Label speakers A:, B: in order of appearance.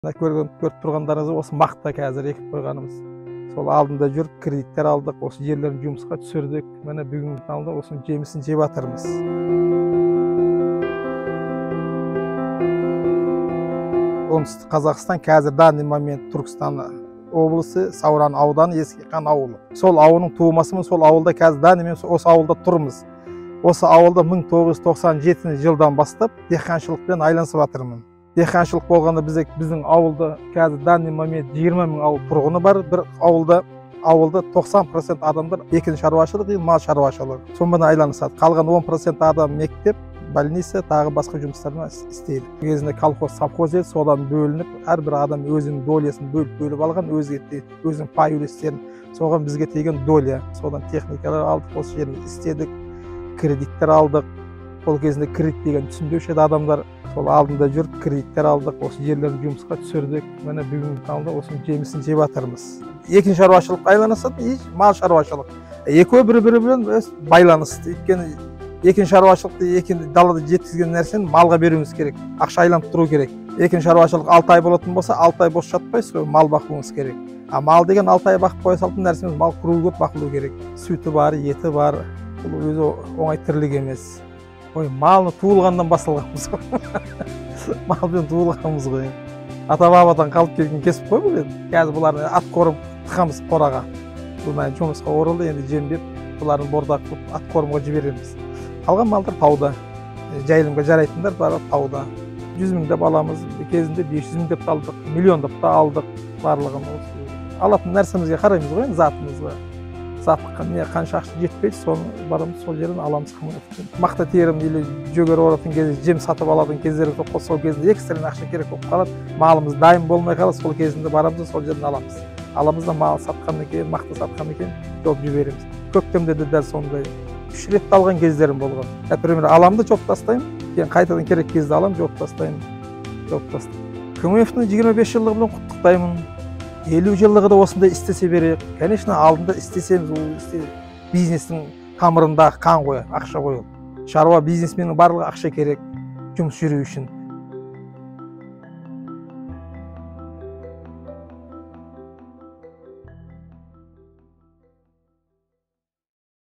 A: көріп тұрғандарыңыз осы мақта қазір екіп қойғанымыз. Сол алдында жүріп кредиттер алдық, осы жерлерін жұмысқа түсірдік. Міне бүгінгі таңда осының жемісін жеп жатырмыз. Оңтүстік Қазақстан қазір данный момент Түркістан облысы, Сауран ауданы, Ескеқан ауылы. Сол ауылның туылмасымен сол ауылда қазір данный момент осы ауылда тұрмыз. Осы ауылда 1997 жылдан бастап диқаншылықпен айланысып жатырмын. Диқаншылық болғанда біздің ауылда қазір данный момент 20 мың ауыл тұрғыны бар. Bir ауылда 90% адамдар егін шаруашылық, мал шаруашылығы. Сонымен айланысады. Қалған 10% адам мектеп, больница, тағы басқа жұмыстарына істейді. Кезінде колхоз, совхоз еді, содан бөлініп, әрбір адам өзінің долясын бөліп алған, өзінің пай үлестерін. Соған бізге теген доля. Содан техникалар алдық, осы жерін істедік, кредиттер алдық. Ол кезінде кредит деген түсінбеуші еді адамдар. Сол алдында жүріп кредиттер алдық, осы жерлерін жұмысқа түсірдік. Міне бүгінгі таңда осының жемісін жеп жатырмыз. Егін шаруашылық айланысады, мал шаруашылық. Екеуі бір-бірімен байланысты. Өйткені егін шаруашылықты далада жеткізген нәрсені малға беруіңіз керек. Ақша айланып тұру керек. Егін шаруашылық 6 ай болатын болса, 6 ай бос жатпайсыз, мал бақуыңыз керек. Мал деген 6 ай бақып қоя салатын нәрсеміз, мал круглап бақылу керек. Сүті бар, еті бар. Бұл өзі оңай тірлік емес. Малны туылғандан басталғанбыз. Малмен туылғанбыз ғой. Ата-бабадан қалып келген кесіп қой бұл енді. Қазір бұларны ат қорым тықамыз қораға. Бұларны жұмысқа орылды, енді жемдеп, бұларын бордақ қылып ат қорымға жібереміз. Қалған малдар тауда. Жайылымға жарайтындар бар тауда. 100 мың деп аламыз, кезінде 500 мың деп алдық, миллион деп та алдық. Барлығын алатын нәрсемізге қараймыз ғой, затымызға. Затыққа қанша ақша жетпейді, соны барамыз, сол жерден аламыз. Мақта терім или жөгер оратын кезде, жем сатып алатын кездері сол кезде экстрен ақша керек болып қалады. Малымыз дайын болмай қалады, сол кезінде барамыз, сол жерден аламыз. Аламыз да мал сатқаннан кейін, мақта сатқаннан кейін жоп жібереміз. Көктемде де дәл сондай 3 рет алған кездерім болған. Например, аламды жоп тастаймын, кейін қайтадан керек кезде алам, жоп тастаймын. КМФ-ның 25 жылдығымен құттықтаймын. 50 жылдығы да осындай істесе берейік. Конечно, алдында істесеміз, бизнестің тамырында қан қоя, ақша қойып. Шаруа бизнесменнің барлығы ақша керек жұмыс жүру үшін.